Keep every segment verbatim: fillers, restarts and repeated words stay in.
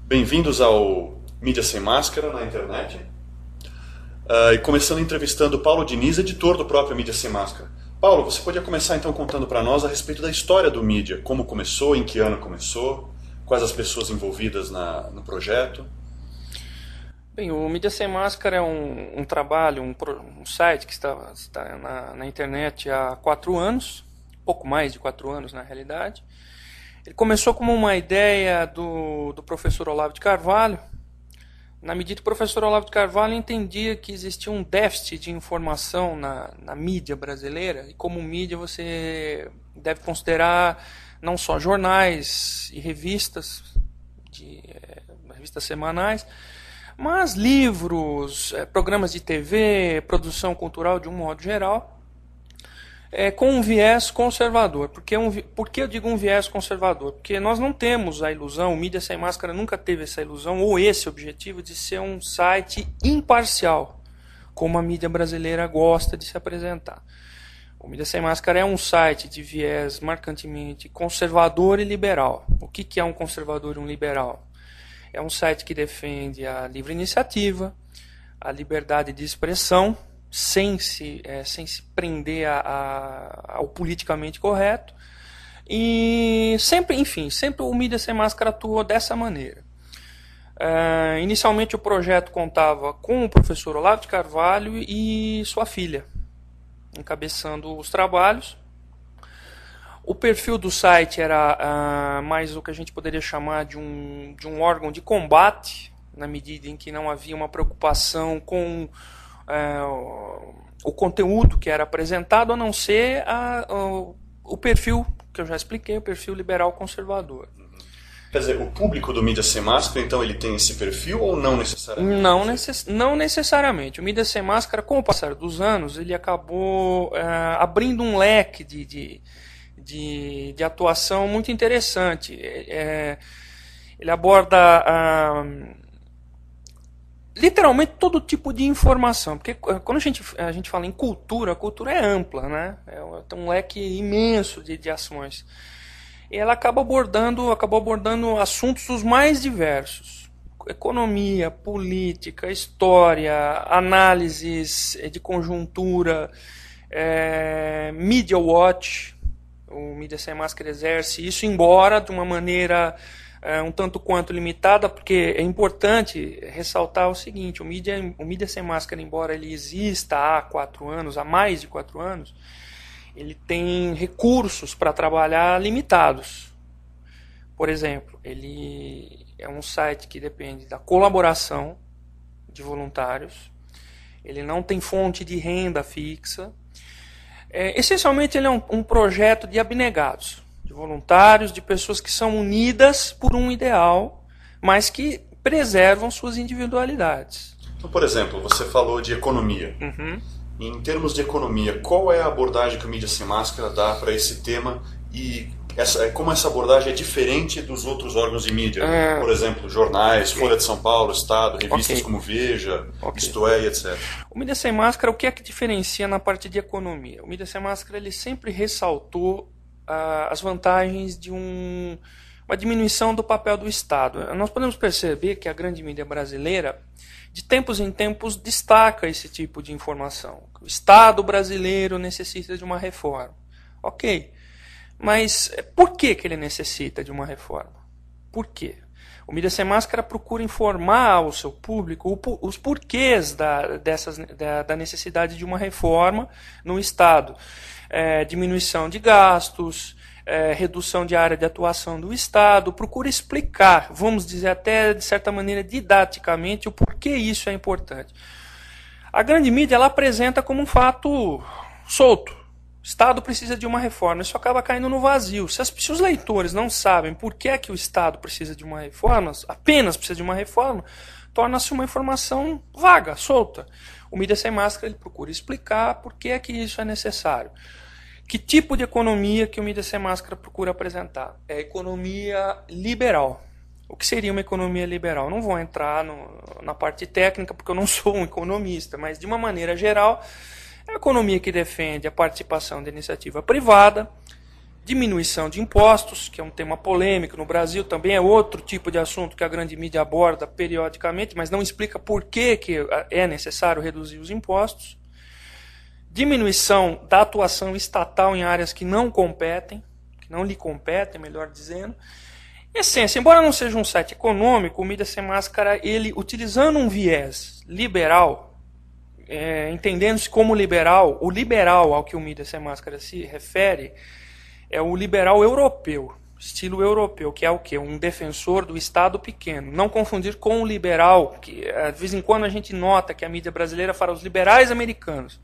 Bem-vindos ao Mídia Sem Máscara na internet. Uh, e começando entrevistando Paulo Diniz, editor do próprio Mídia Sem Máscara. Paulo, você podia começar então contando para nós a respeito da história do mídia, como começou, em que ano começou, quais as pessoas envolvidas na, no projeto. Bem, o Mídia Sem Máscara é um, um trabalho, um, um site que está, está na, na internet há quatro anos, pouco mais de quatro anos na realidade. Ele começou como uma ideia do, do professor Olavo de Carvalho, na medida que o professor Olavo de Carvalho entendia que existia um déficit de informação na, na mídia brasileira, e como mídia você deve considerar não só jornais e revistas, de, é, revistas semanais, mas livros, é, programas de T V, produção cultural de um modo geral, É, com um viés conservador. Por que, um, por que eu digo um viés conservador? Porque nós não temos a ilusão, o Mídia Sem Máscara nunca teve essa ilusão, ou esse objetivo de ser um site imparcial, como a mídia brasileira gosta de se apresentar. O Mídia Sem Máscara é um site de viés marcantemente conservador e liberal. O que, que é um conservador e um liberal? É um site que defende a livre iniciativa, a liberdade de expressão, sem se, é, sem se prender a, a, ao politicamente correto, e sempre, enfim, sempre o Mídia Sem Máscara atuou dessa maneira. É, inicialmente o projeto contava com o professor Olavo de Carvalho e sua filha, encabeçando os trabalhos. O perfil do site era ah, mais o que a gente poderia chamar de um, de um órgão de combate, na medida em que não havia uma preocupação com É, o conteúdo que era apresentado, a não ser a, o, o perfil que eu já expliquei, o perfil liberal conservador. Quer dizer, o público do Mídia Sem Máscara, então, ele tem esse perfil ou não necessariamente? Não, necess, não necessariamente. O Mídia Sem Máscara, com o passar dos anos, ele acabou é, abrindo um leque de, de, de, de atuação muito interessante. É, ele aborda a literalmente todo tipo de informação, porque quando a gente, a gente fala em cultura, a cultura é ampla, né? É um leque imenso de, de ações. E ela acaba abordando, acabou abordando assuntos os mais diversos. Economia, política, história, análises de conjuntura, é, Media Watch, o Mídia Sem Máscara exerce isso, embora de uma maneira É, um tanto quanto limitada, porque é importante ressaltar o seguinte: o mídia, o mídia Sem Máscara, embora ele exista há quatro anos, há mais de quatro anos, ele tem recursos para trabalhar limitados. Por exemplo, ele é um site que depende da colaboração de voluntários, ele não tem fonte de renda fixa, é, essencialmente ele é um, um projeto de abnegados, de voluntários, de pessoas que são unidas por um ideal, mas que preservam suas individualidades. Então, por exemplo, você falou de economia. Uhum. Em termos de economia, qual é a abordagem que o Mídia Sem Máscara dá para esse tema e essa, como essa abordagem é diferente dos outros órgãos de mídia? É... Por exemplo, jornais, Folha de São Paulo, Estado, revistas okay. como Veja, okay. Isto É, e etcétera. O Mídia Sem Máscara, o que é que diferencia na parte de economia? O Mídia Sem Máscara ele sempre ressaltou as vantagens de um, uma diminuição do papel do Estado. Nós podemos perceber que a grande mídia brasileira, de tempos em tempos, destaca esse tipo de informação. O Estado brasileiro necessita de uma reforma. Ok, mas por que, que ele necessita de uma reforma? Por quê? O Mídia Sem Máscara procura informar ao seu público os porquês da, dessas, da, da necessidade de uma reforma no Estado. É, diminuição de gastos, é, redução de área de atuação do Estado, procura explicar, vamos dizer até de certa maneira didaticamente, o porquê isso é importante. A grande mídia ela apresenta como um fato solto. O Estado precisa de uma reforma, isso acaba caindo no vazio. Se, as, se os leitores não sabem por que é que o Estado precisa de uma reforma, apenas precisa de uma reforma, torna-se uma informação vaga, solta. O Mídia Sem Máscara ele procura explicar por que é que isso é necessário. Que tipo de economia que o Mídia Sem Máscara procura apresentar? É a economia liberal. O que seria uma economia liberal? Não vou entrar no, na parte técnica, porque eu não sou um economista, mas de uma maneira geral, é a economia que defende a participação da iniciativa privada, diminuição de impostos, que é um tema polêmico no Brasil, também é outro tipo de assunto que a grande mídia aborda periodicamente, mas não explica por que, que é necessário reduzir os impostos. Diminuição da atuação estatal em áreas que não competem, que não lhe competem, melhor dizendo. Em essência, embora não seja um site econômico, o Mídia Sem Máscara, ele, utilizando um viés liberal, é, entendendo-se como liberal, o liberal ao que o Mídia Sem Máscara se refere é o liberal europeu, estilo europeu, que é o quê? Um defensor do Estado pequeno. Não confundir com o liberal, que de vez em quando a gente nota que a mídia brasileira fala os liberais americanos.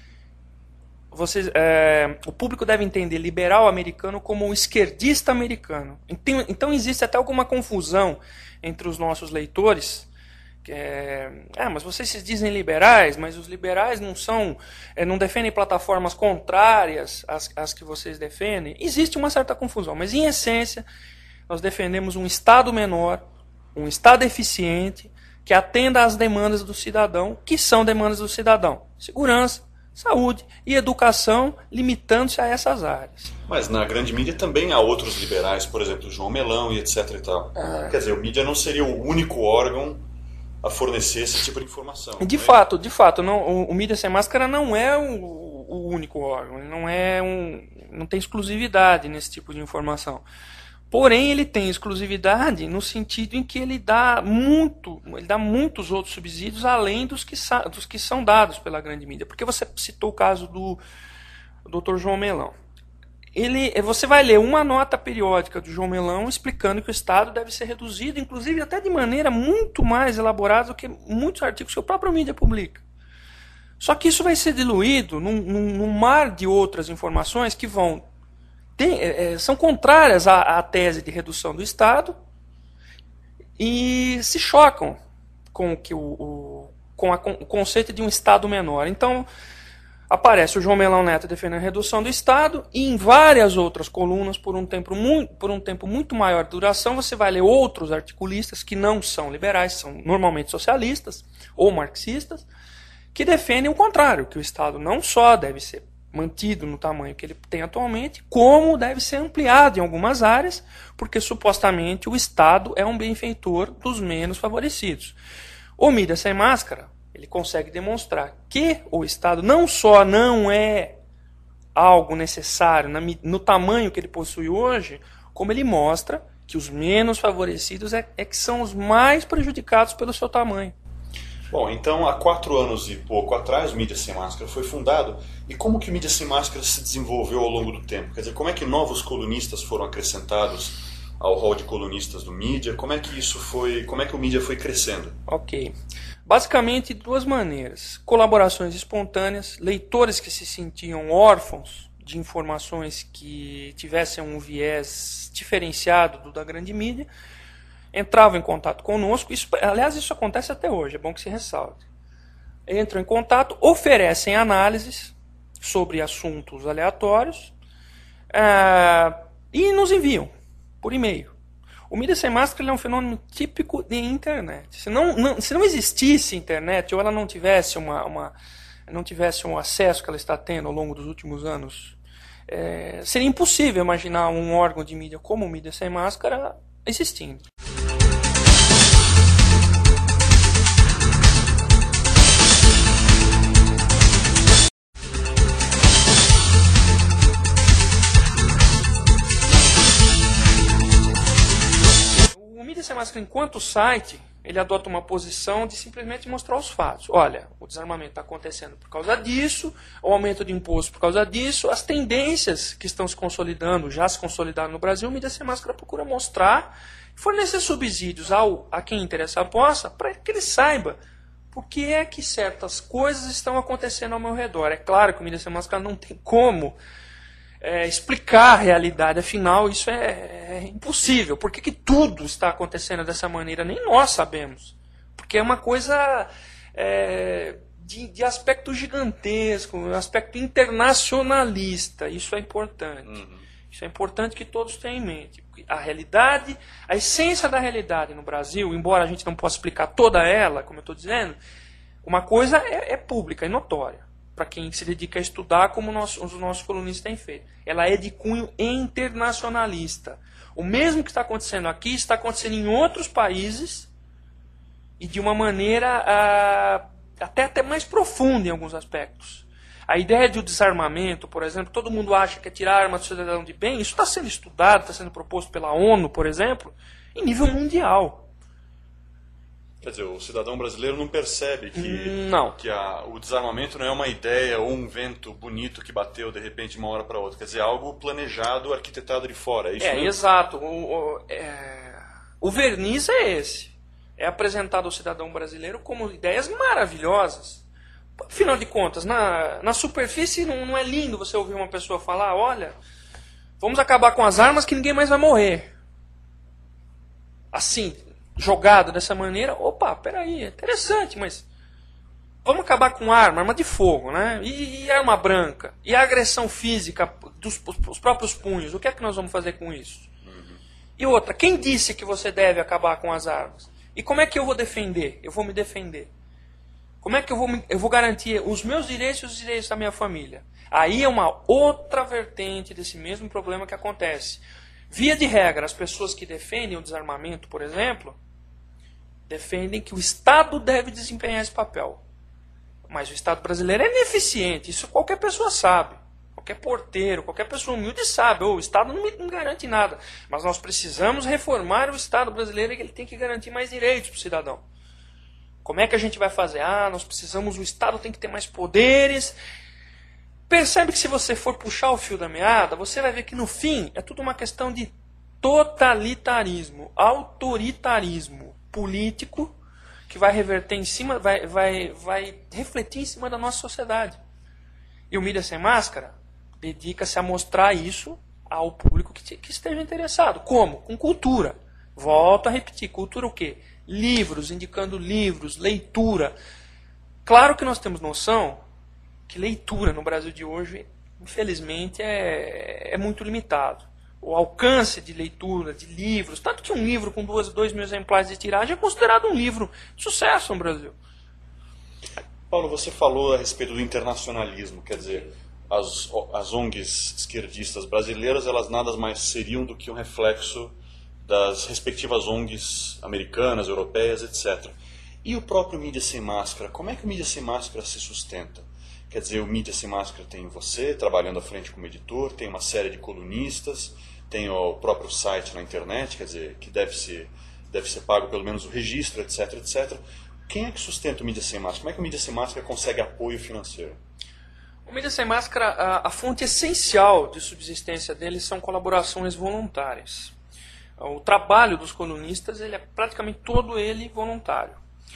Vocês, é, o público deve entender liberal americano como um esquerdista americano. Então, então existe até alguma confusão entre os nossos leitores. Que é, ah, mas vocês se dizem liberais, mas os liberais não são, é, não defendem plataformas contrárias às, às que vocês defendem. Existe uma certa confusão, mas em essência nós defendemos um Estado menor, um Estado eficiente, que atenda às demandas do cidadão, que são demandas do cidadão. Segurança, saúde e educação, limitando-se a essas áreas. Mas na grande mídia também há outros liberais, por exemplo, João Melão e etc e tal. Ah. Quer dizer, o mídia não seria o único órgão a fornecer esse tipo de informação. De fato, de fato, não, o, o Mídia Sem Máscara não é o, o único órgão, ele não é um, não tem exclusividade nesse tipo de informação. Porém, ele tem exclusividade no sentido em que ele dá muito, ele dá muitos outros subsídios além dos que, dos que são dados pela grande mídia. Porque você citou o caso do doutor João Melão. Ele, você vai ler uma nota periódica do João Melão explicando que o Estado deve ser reduzido, inclusive até de maneira muito mais elaborada do que muitos artigos que a própria mídia publica. Só que isso vai ser diluído num, num, num mar de outras informações que vão tem, é, são contrárias à, à tese de redução do Estado e se chocam com, que o, o, com, a, com o conceito de um Estado menor. Então, aparece o João Melão Neto defendendo a redução do Estado e em várias outras colunas, por um tempo muito, por um tempo muito maior de duração, você vai ler outros articulistas que não são liberais, são normalmente socialistas ou marxistas, que defendem o contrário, que o Estado não só deve ser mantido no tamanho que ele tem atualmente, como deve ser ampliado em algumas áreas, porque supostamente o Estado é um benfeitor dos menos favorecidos. O Mídia Sem Máscara, ele consegue demonstrar que o Estado não só não é algo necessário no tamanho que ele possui hoje, como ele mostra que os menos favorecidos é, é que são os mais prejudicados pelo seu tamanho. Bom, então há quatro anos e pouco atrás o Mídia Sem Máscara foi fundado. E como que o Mídia Sem Máscara se desenvolveu ao longo do tempo? Quer dizer, como é que novos colunistas foram acrescentados ao hall de colunistas do Mídia? Como é que isso foi, como é que o Mídia foi crescendo? Ok. Basicamente, de duas maneiras. Colaborações espontâneas, leitores que se sentiam órfãos de informações que tivessem um viés diferenciado do da grande mídia, entravam em contato conosco. Isso, aliás, isso acontece até hoje, é bom que se ressalte. Entram em contato, oferecem análises sobre assuntos aleatórios é, e nos enviam por e-mail. O Mídia Sem Máscara é um fenômeno típico de internet. Se não, não, se não existisse internet, ou ela não tivesse, uma, uma, não tivesse um acesso que ela está tendo ao longo dos últimos anos, é, seria impossível imaginar um órgão de mídia como o Mídia Sem Máscara existindo. Sem Máscara, enquanto site, ele adota uma posição de simplesmente mostrar os fatos. Olha, o desarmamento está acontecendo por causa disso, o aumento de imposto por causa disso, as tendências que estão se consolidando, já se consolidaram no Brasil, o Mídia Sem Máscara procura mostrar, fornecer subsídios ao, a quem interessa a possa, para que ele saiba por que é que certas coisas estão acontecendo ao meu redor. É claro que o Mídia Sem Máscara não tem como É, explicar a realidade, afinal isso é, é impossível. Por que, que tudo está acontecendo dessa maneira? Nem nós sabemos. Porque é uma coisa é, de, de aspecto gigantesco, um aspecto internacionalista. Isso é importante. Uhum. Isso é importante que todos tenham em mente. A realidade, a essência da realidade no Brasil, embora a gente não possa explicar toda ela, como eu estou dizendo, uma coisa é, é pública, é notória. para quem se dedica a estudar, como nós, os nossos colunistas têm feito. Ela é de cunho internacionalista. O mesmo que está acontecendo aqui está acontecendo em outros países e de uma maneira ah, até, até mais profunda em alguns aspectos. A ideia de o desarmamento, por exemplo, todo mundo acha que é tirar a arma do cidadão de bem, isso está sendo estudado, está sendo proposto pela ONU, por exemplo, em nível mundial. Quer dizer, o cidadão brasileiro não percebe que, não. que a, o desarmamento não é uma ideia ou um vento bonito que bateu de repente de uma hora para outra. Quer dizer, algo planejado, arquitetado de fora. É isso É, mesmo? Exato. O, o, é... o verniz é esse. É apresentado ao cidadão brasileiro como ideias maravilhosas. Afinal de contas, na, na superfície não, não é lindo você ouvir uma pessoa falar, olha, vamos acabar com as armas que ninguém mais vai morrer. Assim, jogado dessa maneira, opa, peraí, é interessante, mas vamos acabar com arma, arma de fogo, né? E, e arma branca? E a agressão física dos, dos próprios punhos? O que é que nós vamos fazer com isso? Uhum. E outra, quem disse que você deve acabar com as armas? E como é que eu vou defender? Eu vou me defender. Como é que eu vou, eu vou garantir os meus direitos e os direitos da minha família? Aí é uma outra vertente desse mesmo problema que acontece. Via de regra, as pessoas que defendem o desarmamento, por exemplo, defendem que o Estado deve desempenhar esse papel. Mas o Estado brasileiro é ineficiente, isso qualquer pessoa sabe. Qualquer porteiro, qualquer pessoa humilde sabe. Oh, o Estado não, me, não garante nada. Mas nós precisamos reformar o Estado brasileiro e ele tem que garantir mais direitos para o cidadão. Como é que a gente vai fazer? Ah, nós precisamos, o Estado tem que ter mais poderes. Percebe que se você for puxar o fio da meada, você vai ver que no fim é tudo uma questão de totalitarismo, autoritarismo político que vai reverter em cima, vai, vai, vai refletir em cima da nossa sociedade. E o Mídia Sem Máscara dedica-se a mostrar isso ao público que, que esteja interessado. Como? Com cultura. Volto a repetir, cultura o quê? Livros, indicando livros, leitura. Claro que nós temos noção que leitura no Brasil de hoje, infelizmente, é, é muito limitado. O alcance de leitura, de livros, tanto que um livro com duas, dois mil exemplares de tiragem é considerado um livro de sucesso no Brasil. Paulo, você falou a respeito do internacionalismo, quer dizer, as, as O N Gs esquerdistas brasileiras, elas nada mais seriam do que um reflexo das respectivas O N Gs americanas, europeias, etcétera. E o próprio Mídia Sem Máscara, como é que o Mídia Sem Máscara se sustenta? Quer dizer, o Mídia Sem Máscara tem você, trabalhando à frente como editor, tem uma série de colunistas, tem o próprio site na internet, quer dizer, que deve ser, deve ser pago pelo menos o registro, etc, etcétera. Quem é que sustenta o Mídia Sem Máscara? Como é que o Mídia Sem Máscara consegue apoio financeiro? O Mídia Sem Máscara, a, a fonte essencial de subsistência dele são colaborações voluntárias. O trabalho dos colunistas, ele é praticamente todo ele voluntário.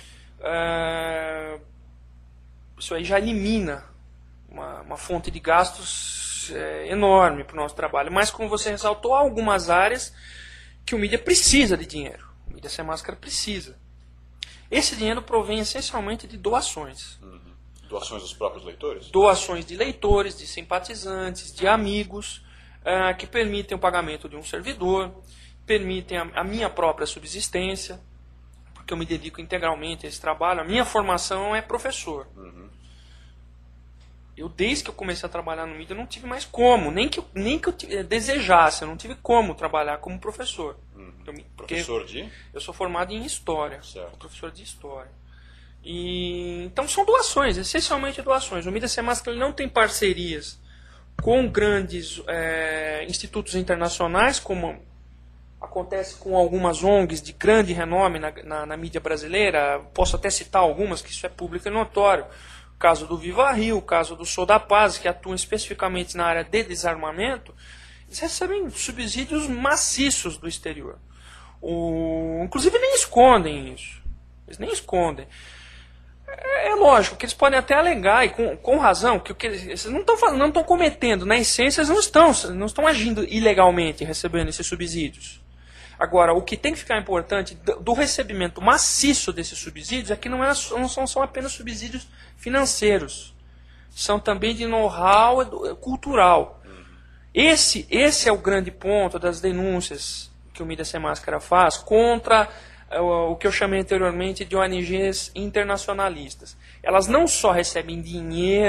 É, isso aí já elimina uma, uma fonte de gastos é, enorme para o nosso trabalho. Mas, como você ressaltou, há algumas áreas que o mídia precisa de dinheiro. O Mídia Sem Máscara precisa. Esse dinheiro provém essencialmente de doações. Uhum. Doações dos próprios leitores? Doações de leitores, de simpatizantes, de amigos, uh, que permitem o pagamento de um servidor, permitem a, a minha própria subsistência, porque eu me dedico integralmente a esse trabalho. A minha formação é professor. Uhum. Eu, desde que eu comecei a trabalhar no mídia, não tive mais como, nem que eu, nem que eu desejasse, eu não tive como trabalhar como professor. Uhum. Eu, professor de? Eu sou formado em História, certo. Professor de História. E, então são doações, essencialmente doações. O Mídia Sem Máscara ele não tem parcerias com grandes é, institutos internacionais, como acontece com algumas O N Gs de grande renome na, na, na mídia brasileira. Posso até citar algumas, que isso é público e notório. O caso do Viva Rio, o caso do Sou da Paz, que atuam especificamente na área de desarmamento. Eles recebem subsídios maciços do exterior. O, inclusive nem escondem isso. Eles nem escondem. É, é lógico que eles podem até alegar, e com, com razão, que, que eles, eles não estão não estão cometendo, na essência, eles não estão, não estão agindo ilegalmente recebendo esses subsídios. Agora, o que tem que ficar importante do, do recebimento maciço desses subsídios é que não, é, não são, são apenas subsídios financeiros. São também de know-how cultural. Esse, esse é o grande ponto das denúncias que o Mídia Sem Máscara faz contra o, o que eu chamei anteriormente de O N Gs internacionalistas. Elas não só recebem dinheiro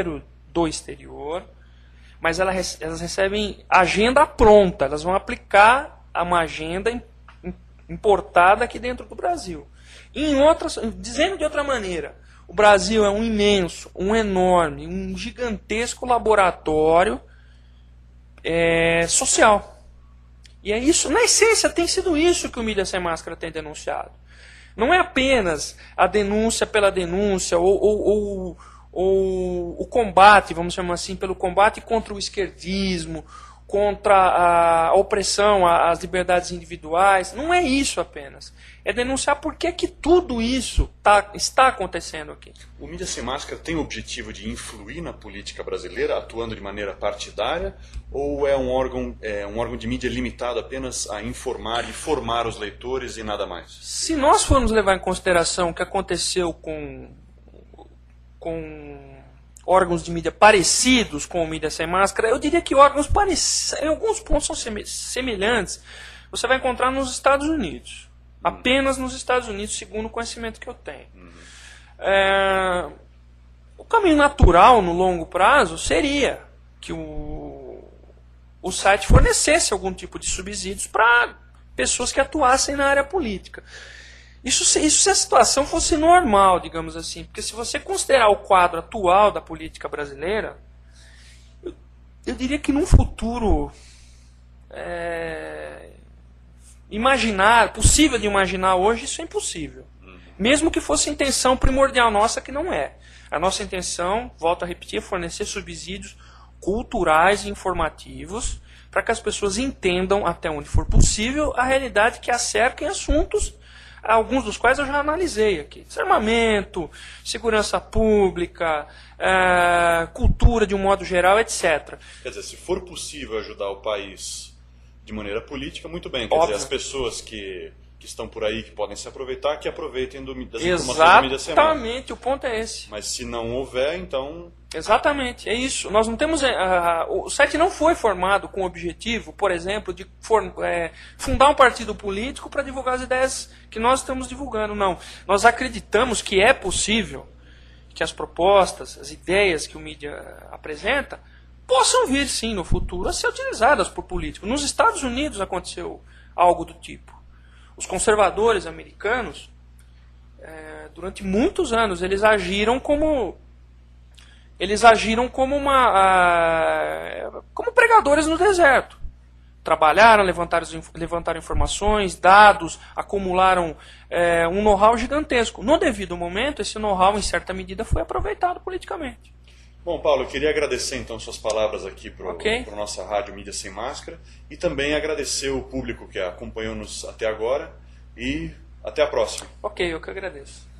do exterior, mas elas, elas recebem agenda pronta, elas vão aplicar uma agenda importada aqui dentro do Brasil. Em outras, dizendo de outra maneira, o Brasil é um imenso, um enorme, um gigantesco laboratório é, social. E é isso, na essência, tem sido isso que o Mídia Sem Máscara tem denunciado. Não é apenas a denúncia pela denúncia, ou, ou, ou, ou o combate, vamos chamar assim, pelo combate contra o esquerdismo, contra a opressão, as liberdades individuais. Não é isso apenas. É denunciar por que que tudo isso tá, está acontecendo aqui. O Mídia Sem Máscara tem o objetivo de influir na política brasileira, atuando de maneira partidária, ou é um órgão, é um órgão de mídia limitado apenas a informar e formar os leitores e nada mais? Se nós formos levar em consideração o que aconteceu com, com órgãos de mídia parecidos com o Mídia Sem Máscara, eu diria que órgãos parecidos, em alguns pontos são semelhantes, você vai encontrar nos Estados Unidos. Apenas nos Estados Unidos, segundo o conhecimento que eu tenho. Uhum. É, o caminho natural, no longo prazo, seria que o, o site fornecesse algum tipo de subsídios para pessoas que atuassem na área política. Isso, isso se a situação fosse normal, digamos assim. Porque se você considerar o quadro atual da política brasileira, eu, eu diria que num futuro... É, imaginar, possível de imaginar hoje, isso é impossível. Mesmo que fosse a intenção primordial nossa, que não é. A nossa intenção, volto a repetir, é fornecer subsídios culturais e informativos para que as pessoas entendam, até onde for possível, a realidade que as cerca em assuntos, alguns dos quais eu já analisei aqui. Desarmamento, segurança pública, é, cultura de um modo geral, etcétera. Quer dizer, se for possível ajudar o país de maneira política, muito bem. Quer Óbvio. dizer, as pessoas que, que estão por aí, que podem se aproveitar, que aproveitem do, das informações da mídia sem máscara. Exatamente, o ponto é esse. Mas se não houver, então... Exatamente, é isso. Nós não temos, uh, o site não foi formado com o objetivo, por exemplo, de for, é, fundar um partido político para divulgar as ideias que nós estamos divulgando, não. Nós acreditamos que é possível que as propostas, as ideias que o mídia apresenta, possam vir, sim, no futuro, a ser utilizadas por políticos. Nos Estados Unidos aconteceu algo do tipo. Os conservadores americanos, é, durante muitos anos, eles agiram como... Eles agiram como, uma, a, como pregadores no deserto. Trabalharam, levantaram, levantaram informações, dados, acumularam é, um know-how gigantesco. No devido momento, esse know-how, em certa medida, foi aproveitado politicamente. Bom, Paulo, eu queria agradecer então suas palavras aqui para okay. a nossa rádio Mídia Sem Máscara e também agradecer o público que acompanhou-nos até agora e até a próxima. Ok, eu que agradeço.